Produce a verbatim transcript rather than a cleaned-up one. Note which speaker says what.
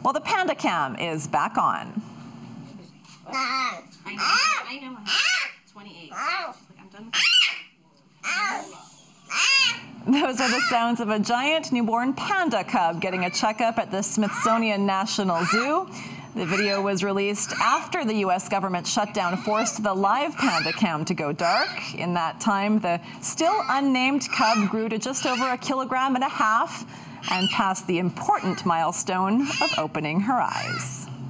Speaker 1: Well, the Panda Cam is back on.
Speaker 2: I know, I know. twenty-eight. She's like, I'm done with
Speaker 1: Those are the sounds of a giant newborn panda cub getting a checkup at the Smithsonian National Zoo. The video was released after the U S government shutdown forced the live Panda Cam to go dark. In that time, the still unnamed cub grew to just over a kilogram and a half and passed the important milestone of opening her eyes.